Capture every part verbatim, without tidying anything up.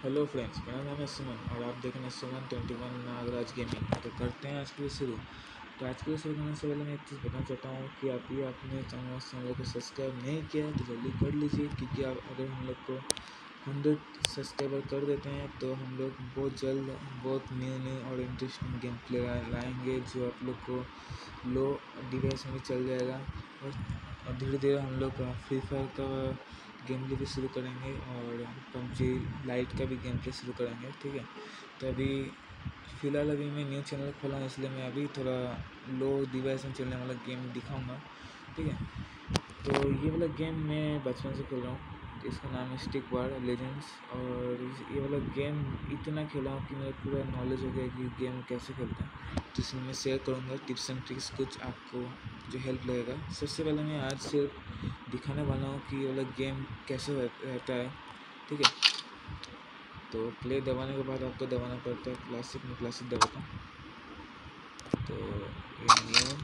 Hello friends, मेरा नाम है सुमन और आप देख रहे हैं Suman twenty one Nagraj gaming. तो करते हैं आज के लिए शुरू। तो आज के लिए शुरू करने से पहले मैं एक चीज़ बताना चाहता हूँ कि आप ये अपने चैनल चैनल को सब्सक्राइब नहीं किया है तो जल्दी कर लीजिए, क्योंकि आप अगर हम लोग को हंड्रेड सब्सक्राइबर कर देते हैं तो हम लोग बहुत जल्द बहुत न्यू न्यू और इंटरेस्टिंग गेम प्ले लाएंगे जो आप लोग को लो डिवाइस में चल जाएगा। और धीरे धीरे हम लोग फ्री फायर का गेम प्ले भी शुरू करेंगे और पबजी लाइट का भी गेम प्ले शुरू करेंगे। ठीक है, तो अभी फ़िलहाल अभी मैं न्यू चैनल खोला हूँ, इसलिए मैं अभी थोड़ा लो डिवाइस में चलने वाला गेम दिखाऊंगा। ठीक है, तो ये वाला गेम मैं बचपन से खेल रहा हूँ, इसका नाम है स्टिक वार लेजेंड्स। और ये वाला गेम इतना खेला हूँ कि मेरा पूरा नॉलेज हो गया कि गेम कैसे खेलते हैं। तो इसमें मैं शेयर करूँगा टिप्स एंड ट्रिक्स, कुछ आपको जो हेल्प लगेगा। सबसे पहले मैं आज सिर्फ दिखाने वाला हूँ कि ये वाला गेम कैसे रहता है। ठीक है, तो प्ले दबाने के बाद आपको दबाना पड़ता है क्लासिक। में क्लासिक दबाता हूँ तो ये न्यू,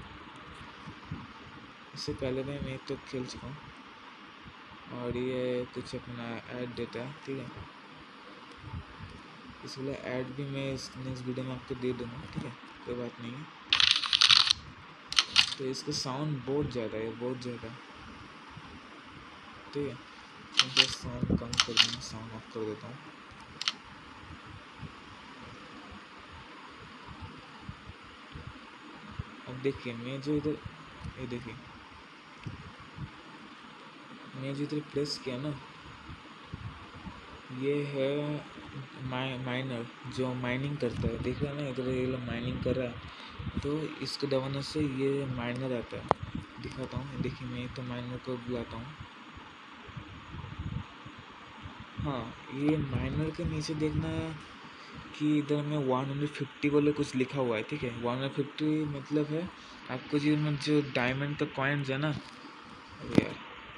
इससे पहले मैं मैं तो खेल चुका हूँ और ये कुछ अपना ऐड देता है। ठीक है, इस वाला ऐड भी मैं इस नेक्स्ट वीडियो में आपको दे दूँगा। ठीक है, कोई बात नहीं है। तो इसका साउंड बहुत ज़्यादा है, बहुत ज़्यादा। ठीक है, तो साउंड कम कर दूँगा, साउंड ऑफ कर देता हूँ। अब देखिए मैं जो इधर, ये देखिए मैं जो इधर प्रेस किया ना, ये है माइ माइनर जो माइनिंग करता है। देख रहे हैं ना, इधर ये लोग माइनिंग कर रहा है, तो इसको दबाने से ये माइनर आता है। दिखाता हूँ, देखिए मैं तो माइनर को बुलाता हूँ। हाँ, ये माइनर के नीचे देखना है कि इधर में वन हंड्रेड फिफ्टी बोले कुछ लिखा हुआ है। ठीक है, वन हंड्रेड फिफ्टी मतलब है आपको जो जो डायमंड का कॉइन्स है ना, यार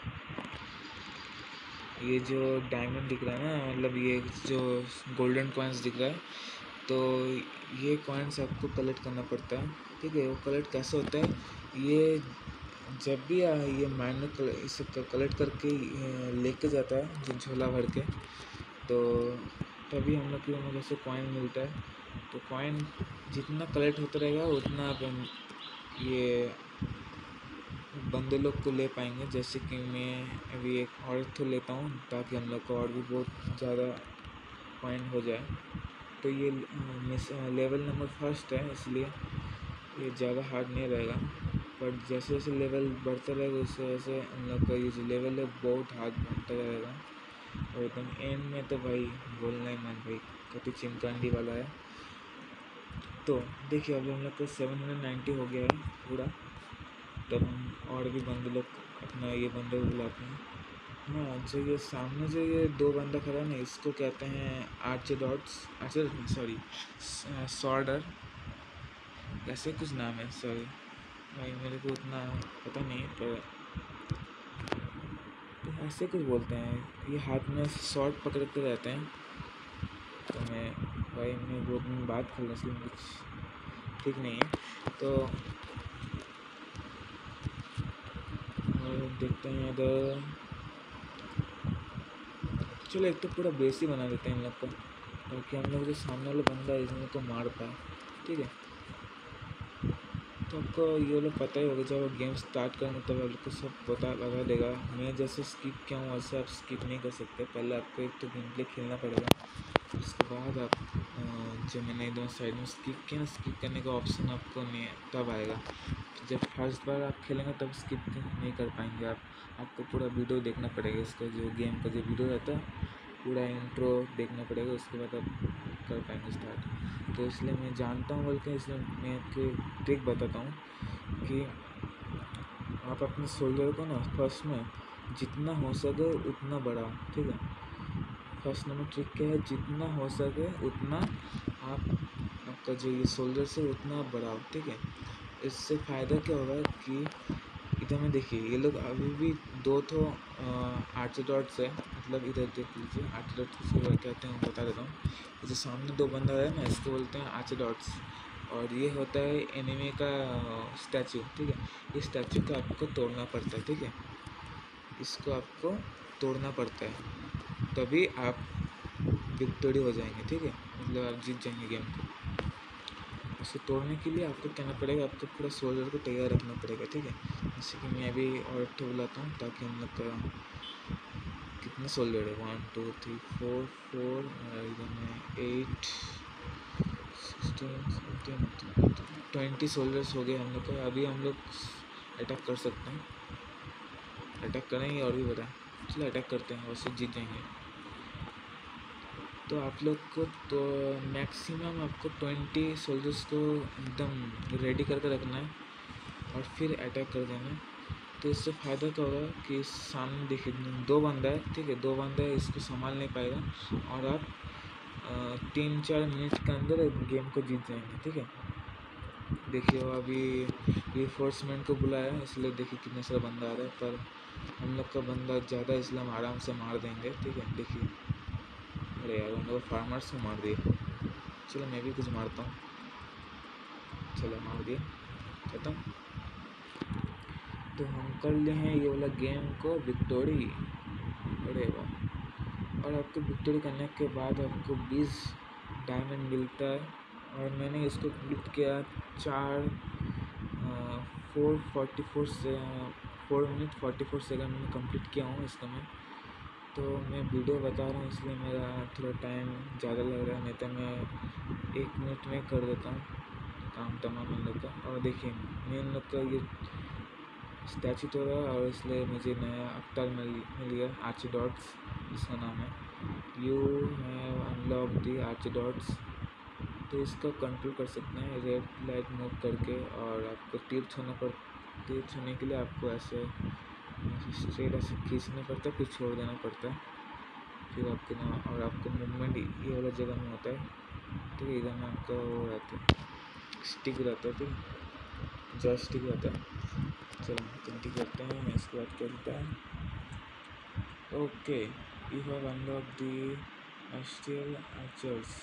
ये जो डायमंड दिख रहा है ना, मतलब ये जो गोल्डन कॉइन्स दिख रहा है, तो ये कॉइन्स आपको कलेक्ट करना पड़ता है। ठीक है, वो कलेक्ट कैसे होता है, ये जब भी ये माइनर इसे कलेक्ट करके लेके जाता है जो झोला भर के, तो तभी हम लोग को जैसे कॉइन मिलता है। तो कॉइन जितना कलेक्ट होता रहेगा उतना अपन ये बंदे लोग को ले पाएंगे। जैसे कि मैं अभी एक और तो लेता हूँ ताकि हम लोग को और भी बहुत ज़्यादा कॉइन हो जाए। तो ये लेवल नंबर फर्स्ट है, इसलिए ये ज़्यादा हार्ड नहीं रहेगा। पर जैसे जैसे लेवल बढ़ता रहेगा उससे वैसे हम लोग का ये जो लेवल है बहुत हार्ड बनता रहेगा। और एकदम एंड में तो भाई बोलना ही मत भाई, कभी चिमकांडी वाला है। तो देखिए अभी हम लोग का सेवन हंड्रेड नाइन्टी हो गया है पूरा। तब हम और भी बंदे लोग अपना ये बंदे को बुलाते हैं। हाँ, जो ये सामने जो ये दो बंदा खड़ा है ना, इसको कहते हैं आर्चर डॉट्स, आर्चर सॉरी सॉर्डर, ऐसे कुछ नाम है। सॉरी भाई, मेरे को उतना पता नहीं है, पर तो ऐसे कुछ बोलते हैं। ये हाथ में शॉर्ट पकड़ते रहते हैं। तो मैं भाई मैं बहुत दिन बात कर रहा, इसलिए कुछ ठीक नहीं है। तो और देखते हैं इधर, चलो एक तो पूरा बेस ही बना देते हैं इन लोग का, ताकि हम लोग जो सामने वाला बंदा है इन लोग को मार पाए। ठीक है, तो आपको ये लोग पता ही होगा, जब आप गेम स्टार्ट करेंगे तब आप लोग को सब पता लगा देगा। मैं जैसे स्किप किया हूँ वैसे आप स्किप नहीं कर सकते। पहले आपको एक तो गेम प्ले खेलना पड़ेगा, उसके बाद आप जो मैंने एकदम साइड में स्किप किया ना, स्किप करने का ऑप्शन आपको नहीं तब आएगा। जब फर्स्ट बार आप खेलेंगे तब स्किप नहीं कर पाएंगे आप। आपको पूरा वीडियो देखना पड़ेगा, इसका जो गेम का जो वीडियो रहता है पूरा इंट्रो देखना पड़ेगा, उसके बाद आप कर पाएंगे स्टार्ट। तो इसलिए मैं जानता हूँ, बल्कि इसलिए मैं आपको ट्रिक बताता हूँ कि आप अपने शोल्डर को ना फर्स्ट में जितना हो सके उतना बढ़ाओ। ठीक है, फर्स्ट नंबर ट्रिक क्या है, जितना हो सके उतना आप आपका जो ये शोल्डर से उतना आप बढ़ाओ। ठीक है, इससे फ़ायदा क्या होगा कि इधर में देखिए ये लोग अभी भी दो तो आर्चर डॉट्स है, मतलब इधर देख लीजिए आर्चर डॉट्स किसको कहते हैं बता देता हूँ। जो सामने दो बंदा है ना, इसको बोलते हैं आर्चर डॉट्स, और ये होता है एनिमी का स्टैचू। ठीक है, इस स्टैचू को आपको तोड़ना पड़ता है। ठीक है, इसको आपको तोड़ना पड़ता है, तभी आप विक्टोरी हो जाएंगे, ठीक है, मतलब आप जीत जाएंगे गेम को। उसको तोड़ने के लिए आपको करना पड़ेगा, आपको पूरा सोल्जर को तैयार रखना पड़ेगा, ठीक है। जैसे कि मैं अभी और एक बुलाता हूँ ताकि हम लोग का कितने सोल्जर है, one two three four four इधर में eight sixteen seventeen twenty soldiers हो गए हम लोग का। अभी हम लोग अटैक कर सकते हैं, अटैक करेंगे और भी बताएं, चलो अटैक करते हैं, वैसे जीत जाएंगे। तो आप लोग को तो मैक्सिमम आपको ट्वेंटी सोल्जर्स को एकदम रेडी करके रखना है और फिर अटैक कर देना है। तो इससे फ़ायदा क्या होगा कि सामने देखिए दो बंदा है, ठीक है, दो बंदा है, इसको संभाल नहीं पाएगा और आप तीन चार मिनट के अंदर गेम को जीत जाएंगे, ठीक है। देखिए अभी रिफोर्समेंट को बुलाया है, इसलिए देखिए कितना सारा बंदा आ रहा है, पर हम लोग का बंदा ज़्यादा इसलिए हम आराम से मार देंगे, ठीक है। देखिए अरे यार उन लोग फार्मर्स को मार दिए, चलो मैं भी कुछ मारता हूँ, चलो मार दिया, खत्म। तो हम कर लिए हैं ये वाला गेम को विक्टोरी, अरे वाह। और आपको विक्टोरी करने के बाद आपको बीस डायमंड मिलता है और मैंने इसको क्लिक किया चार फोर फोर्टी फोर से four minute forty four second में कंप्लीट किया हूँ इसको मैं। तो मैं वीडियो बता रहा हूँ इसलिए मेरा थोड़ा टाइम ज़्यादा लग रहा है, नहीं तो मैं एक मिनट में कर देता हूँ काम तमाम इन लोग का। और देखिए मैं इन लोग का ये स्टैचू तो रहा और इसलिए मुझे नया अवतार मिल मिल गया आर्चीडॉट्स, इसका नाम है। You have unlock the archidots. तो इसका कंट्रोल कर सकते हैं रेड लाइट मूव करके, और आपको तीर छूना पर तीर छूने के लिए आपको ऐसे स्ट्रेट ऐसे खींचना पड़ता है, फिर छोड़ देना पड़ता है, फिर आपके ना और आपको मूवमेंट ये वाला जगह में होता है, ठीक है। इधर में आपका वो रहता है स्टिक रहता है, ठीक है, जॉय स्टिक रहता है। चलो कंटिन्यू करते हैं, इसके बाद क्या होता है, okay you have unlock the एस्टियल आर्चर्स,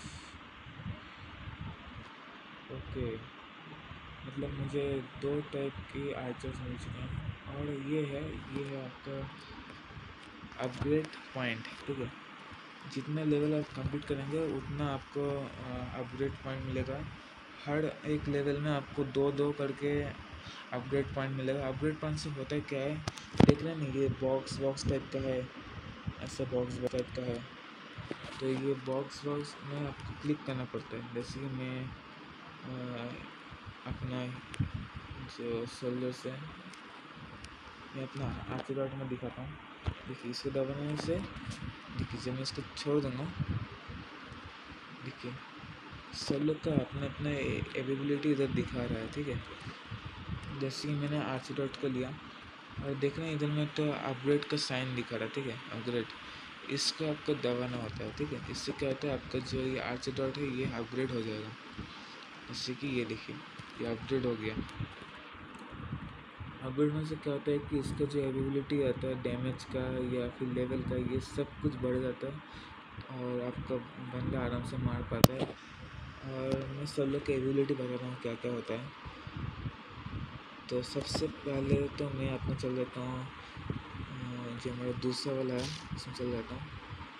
ओके मतलब मुझे दो टाइप की आर्चर्स मिल चुके हैं। और ये है ये है आपका अपग्रेड पॉइंट, ठीक है। जितना लेवल आप कंप्लीट करेंगे उतना आपको अपग्रेड पॉइंट मिलेगा। हर एक लेवल में आपको दो दो करके अपग्रेड पॉइंट मिलेगा। अपग्रेड पॉइंट से होता है क्या है, देख रहे हैं नहीं, ये बॉक्स बॉक्स टाइप का है, ऐसा बॉक्स बॉक्स टाइप का है। तो ये बॉक्स बॉक्स में आपको क्लिक करना पड़ता है। जैसे कि मैं आ, अपना जो सोल्जर से मैं अपना आर्चीडॉट में दिखाता हूँ। देखिए इसको दबाने से देखिए जब मैं इसको छोड़ दूँगा, देखिए सब लोग का अपना अपना एबिलिटी इधर दिखा रहा है, ठीक है। जैसे कि मैंने आर्चीडॉट को लिया और देख रहे हैं इधर में तो अपग्रेड का साइन दिखा रहा है, ठीक है, अपग्रेड, इसको आपको दबाना होता है, ठीक है। इससे क्या होता है आपका जो ये आर्चीडॉट है ये अपग्रेड हो जाएगा। जैसे कि ये देखिए ये अपग्रेड हो गया। अपग्रेड होने से क्या होता है कि इसका जो एबिलिटी आता है डैमेज का या फिर लेवल का, ये सब कुछ बढ़ जाता है और आपका बंदा आराम से मार पाता है। और मैं सब लोग की एबिलिटी बता रहा हूँ क्या क्या होता है। तो सबसे पहले तो मैं अपना चल जाता हूँ जो मेरा दूसरा वाला है उसमें चल जाता हूँ।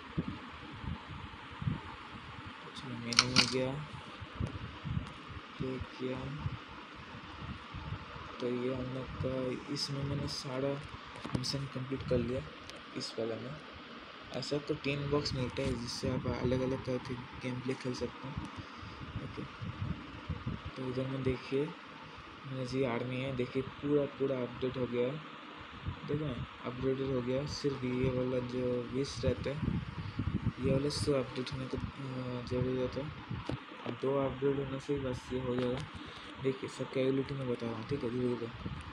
चलो मेनू में गया, क्लिक किया, तो ये हम लोग का इसमें मैंने सारा मिशन कंप्लीट कर लिया इस वाला में। ऐसा आपको तीन बॉक्स मिलता है जिससे आप अलग अलग तरह के गेम प्ले खेल सकते हैं, ओके। तो इधर में देखिए मेरा जी आर्मी है, देखिए पूरा पूरा अपडेट हो गया है, देखो अपडेटेड हो गया। सिर्फ ये वाला जो विश रहता है ये वाला से अपडेट होने की ज़रूरत है। अब दो अपडेट होने से बस ये हो जाएगा। देखिए सब कैबिलिटी में बता रहा हूँ, ठीक है, धीरे धीरे।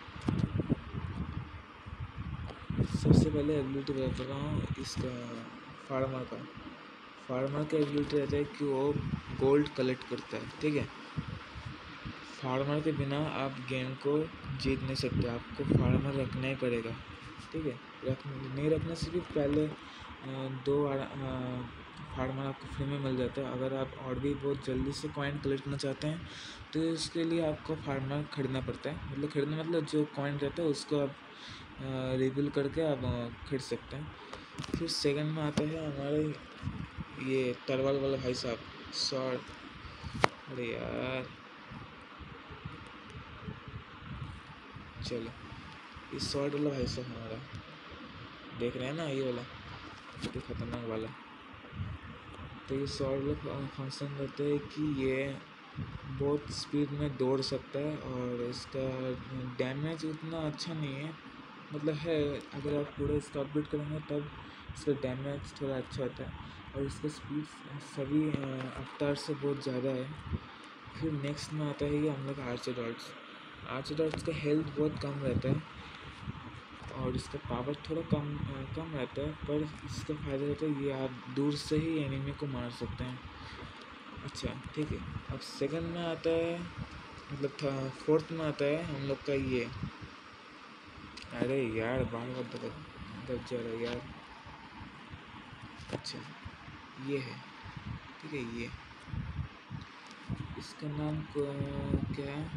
सबसे पहले एबिलिटी बता रहा हूँ इसका फार्मर का। फार्मर का एबिलिटी रहता है कि वो गोल्ड कलेक्ट करता है, ठीक है। फार्मर के बिना आप गेम को जीत नहीं सकते, आपको फार्मर रखना ही पड़ेगा, ठीक है। रख नहीं रखने से भी पहले दो फार्मर आपको फ्री में मिल जाता है। अगर आप और भी बहुत जल्दी से कॉइन कलेक्ट करना चाहते हैं तो इसके लिए आपको फार्मर खरीदना पड़ता है, मतलब खरीदना मतलब जो कॉइन रहता है उसको आप रिवील करके आप खरीद सकते हैं। फिर सेकंड में आता है हमारे ये तरवाल वाला भाई साहब शॉर्ट। अरे यार चलो, ये शॉर्ट वाला भाई साहब हमारा देख रहे हैं ना, ये वाला ये खतरनाक वाला। तो ये शॉर्ट वाला फंक्शन रहता है कि ये बहुत स्पीड में दौड़ सकता है और इसका डैमेज उतना अच्छा नहीं है, मतलब है अगर आप पूरा इसका अपडेट करेंगे तब इसका डैमेज थोड़ा अच्छा होता है और इसका स्पीड सभी अवतार से बहुत ज़्यादा है। फिर नेक्स्ट में आता है ये हम लोग आर्चोडॉट्स। आर्चोडॉट्स का हेल्थ बहुत कम रहता है और इसका पावर थोड़ा कम कम रहता है, पर इसका फ़ायदा रहता है ये आप दूर से ही एनिमी को मार सकते हैं। अच्छा ठीक है, अब सेकंड में आता है, मतलब था फोर्थ में आता है हम लोग का ये, अरे यार बार बार दब दब जा रहा है यार। अच्छा ये है, ठीक है, ये इसका नाम क्या है,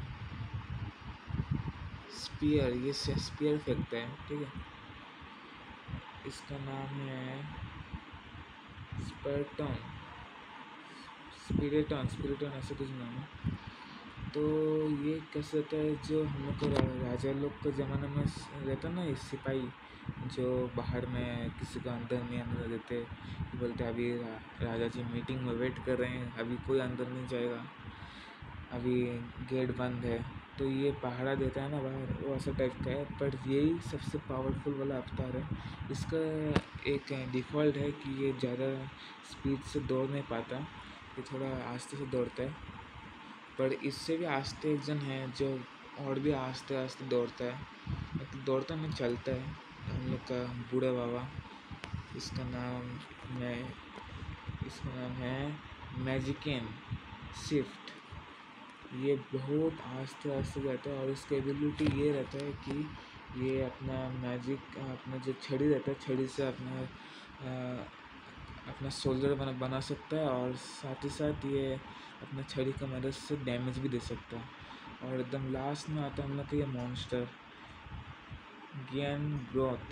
स्पीयर, ये स्पीयर फेंकता है, ठीक है। इसका नाम है स्पर्टन, स्पिरिटन स्पिरिटन ऐसा कुछ नाम है। तो ये कैसे रहता है, जो हम लोग का राजा लोग के ज़माने में रहता ना, ये सिपाही जो बाहर में किसी को अंदर नहीं आने देते, बोलते अभी रा, राजा जी मीटिंग में वेट कर रहे हैं, अभी कोई अंदर नहीं जाएगा, अभी गेट बंद है, तो ये पहरा देता है ना बाहर, वो ऐसा टाइप का है। पर यही सबसे पावरफुल वाला अवतार है। इसका एक डिफ़ॉल्ट है कि ये ज़्यादा स्पीड से दौड़ नहीं पाता, ये थोड़ा आस्ते से दौड़ता है। पर इससे भी आस्ते एक जन है जो और भी आस्ते आस्ते दौड़ता है, मतलब दौड़ता नहीं चलता है, हम लोग का बूढ़ा बाबा। इसका नाम मैं इसका नाम है मैजिकन शिफ्ट। ये बहुत आस्ते आस्ते जाता है और इसका एबिलिटी ये रहता है कि ये अपना मैजिक, अपना जो छड़ी रहता है, छड़ी से अपना आ, अपना सोल्जर बना बना सकता है और साथ ही साथ ये अपना छड़ी की मदद से डैमेज भी दे सकता है। और एकदम लास्ट में आता है हम लोग का ये मॉन्स्टर ज्ञान ग्रोथ,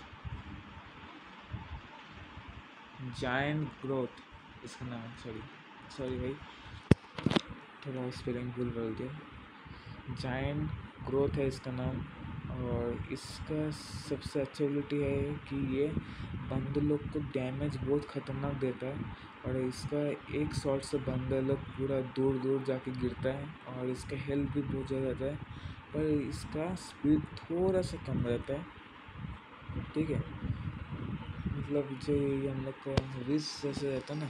जायंट ग्रोथ इसका नाम है। सॉरी सॉरी भाई, थोड़ा स्पेलिंग भूल बोल दिया। जायंट ग्रोथ है इसका नाम और इसका सबसे अच्छा एबिलिटी है कि ये बंदर लोग को डैमेज बहुत ख़तरनाक देता है और इसका एक शॉट से बंदर लोग पूरा दूर दूर जाके गिरता है और इसका हेल्थ भी बहुत ज़्यादा रहता है, पर इसका स्पीड थोड़ा सा कम रहता है, ठीक है। मतलब जो ये हम लोग का विस जैसे रहता है ना,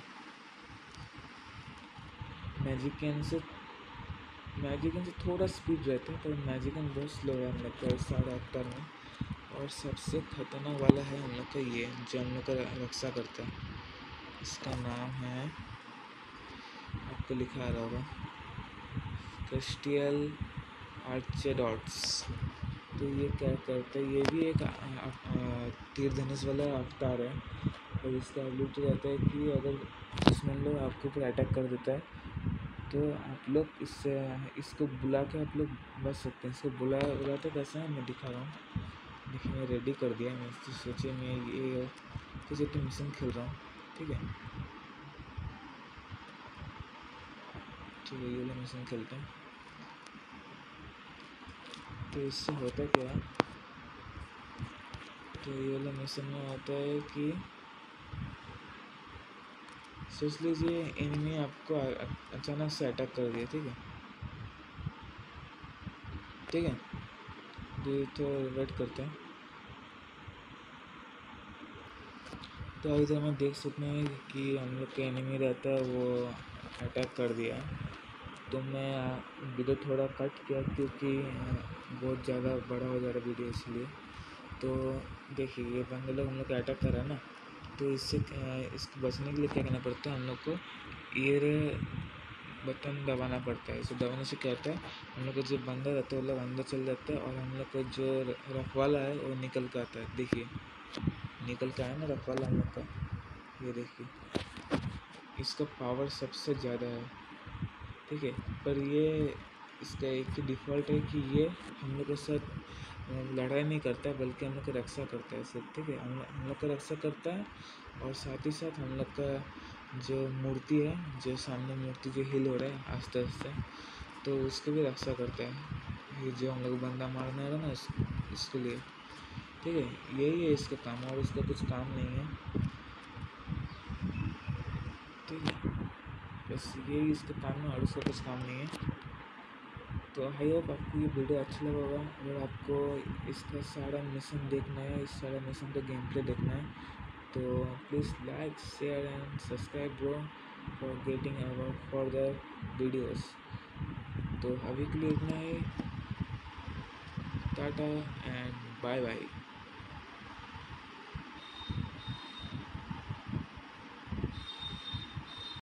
मैजिकन से मैजिकन से थोड़ा स्पीड रहता है, पर मैजिकन बहुत स्लो है हम लोग का इस सारे अवतार में। और सबसे खतरनाक वाला है हम लोग का ये जो हम लोग का रक्षा करता है, इसका नाम है, आपको लिखा आ रहा होगा, क्रिस्टियल आर्चेडॉट्स। तो ये क्या करता है, ये भी एक तीर धनुष वाला अवतार है और इसका एबिलिटी रहता है कि अगर दुश्मन लोग आपके ऊपर अटैक कर देता है तो आप लोग इससे इसको बुला के आप लोग बच सकते हैं। इसको बुला बुलाते कैसे हैं मैं दिखा रहा हूँ। देखिए मैं रेडी कर दिया, मैं तो सोचिए मैं ये कुछ एक मिशन खेल रहा हूँ, ठीक है। ठीक है, ये वाला मिशन खेलते हैं। तो इससे होता क्या है, तो ये वाला मिशन में होता है कि सोच लीजिए एनिमी आपको अचानक से अटैक कर दिया, ठीक है ठीक है। तो तो वेट करते हैं। तो इधर में देख सकते हैं कि हम लोग का एनिमी रहता है वो अटैक कर दिया। तो मैं वीडियो थोड़ा कट किया क्योंकि बहुत ज़्यादा बड़ा हो जा रहा वीडियो, इसलिए। तो देखिए ये बंदे लोग हम लोग का अटैक कर रहा है ना, तो इससे इसको बचने के लिए क्या करना पड़ता है, हम लोग को एयर बटन दबाना पड़ता है। इसे दबाने से क्या होता है, हम लोग का जो बंदा रहता है वो लोग अंदर चल जाता है और हम लोग का जो रखवाला है वो निकल के आता है। देखिए निकल के आया ना रखवाला हम लोग का, ये देखिए इसका पावर सबसे ज़्यादा है, ठीक है। पर ये इसका एक ही डिफ़ॉल्ट है कि ये हम लोग के साथ लड़ाई नहीं करता है बल्कि हम लोग का रक्षा करता है सिर्फ, ठीक है। हम हम लोग का रक्षा करता है और साथ ही साथ हम लोग का जो मूर्ति है, जो सामने मूर्ति जो हिल हो रहा है आस्ते आस्ते, तो उसको भी रक्षा करता है। ये जो हम लोग बंदा मारने रहा ना इस, इसके लिए, ठीक है। यही है इसका काम, और इसका कुछ काम नहीं है, ठीक है। बस यही इसका काम है और इसका कुछ काम नहीं है। तो आई होप आपको ये वीडियो अच्छा लगा होगा। अगर आपको इसका सारा मिशन देखना है, इस सारा मिशन का गेम प्ले देखना है, तो please like share and subscribe bro for getting our further videos. तो अभी के लिए इतना ही, टाटा एंड बाय बाय।